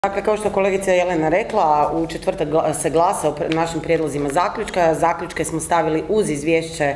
Dakle, kao što je kolegica Jelena rekla, u četvrtak se glasa o našim prijedlozima zaključka. Zaključke smo stavili uz izvješće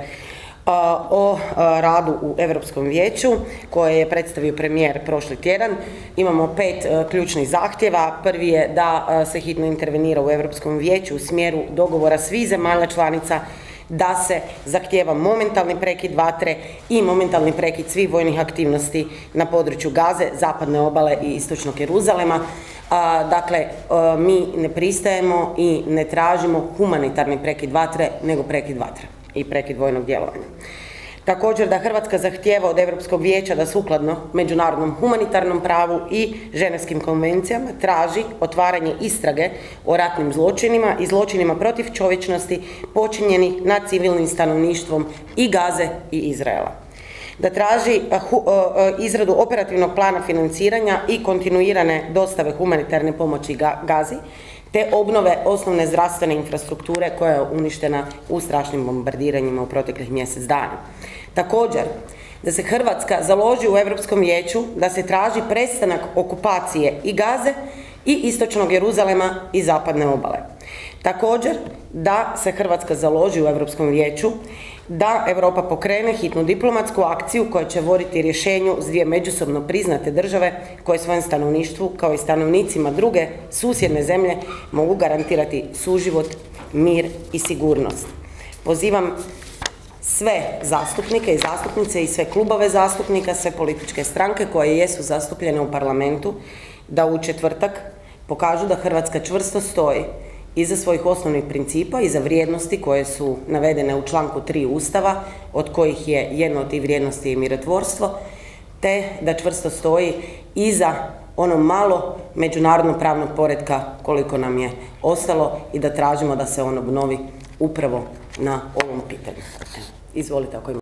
o radu u Europskom vijeću koje je predstavio premijer prošli tjedan. Imamo 5 ključnih zahtjeva. Prvi je da se hitno intervenira u Europskom vijeću u smjeru dogovora svih zemalja članica da se zahtijeva momentalni prekid vatre i momentalni prekid svih vojnih aktivnosti na području Gaze, zapadne obale i istočnog Jeruzalema. Dakle, mi ne pristajemo i ne tražimo humanitarni prekid vatre, nego prekid vatre i prekid vojnog djelovanja. Također da Hrvatska zahtijeva od Europskog vijeća da sukladno međunarodnom humanitarnom pravu i ženevskim konvencijama traži otvaranje istrage o ratnim zločinima i zločinima protiv čovječnosti počinjeni nad civilnim stanovništvom i Gaze i Izraela. Da traži izradu operativnog plana financiranja i kontinuirane dostave humanitarne pomoći Gazi, te obnove osnovne zdravstvene infrastrukture koja je uništena u strašnim bombardiranjima u proteklih mjesec dana. Također, da se Hrvatska založi u Europskom vijeću da se traži prestanak okupacije i Gaze i istočnog Jeruzalema i zapadne obale. Također, da se Hrvatska založi u Europskom vijeću da Europa pokrene hitnu diplomatsku akciju koja će voditi rješenju s dvije međusobno priznate države koje svojem stanovništvu, kao i stanovnicima druge susjedne zemlje, mogu garantirati suživot, mir i sigurnost. Pozivam sve zastupnike i zastupnice i sve klubove zastupnika, sve političke stranke koje jesu zastupljene u parlamentu, da u četvrtak pokažu da Hrvatska čvrsto stoji iza svojih osnovnih principa, iza vrijednosti koje su navedene u članku 3 Ustava, od kojih je jedna od tih vrijednosti i mirotvorstvo, te da čvrsto stoji iza ono malo međunarodnog pravnog poretka koliko nam je ostalo i da tražimo da se on obnovi upravo na ovom pitanju. Izvolite ako imate.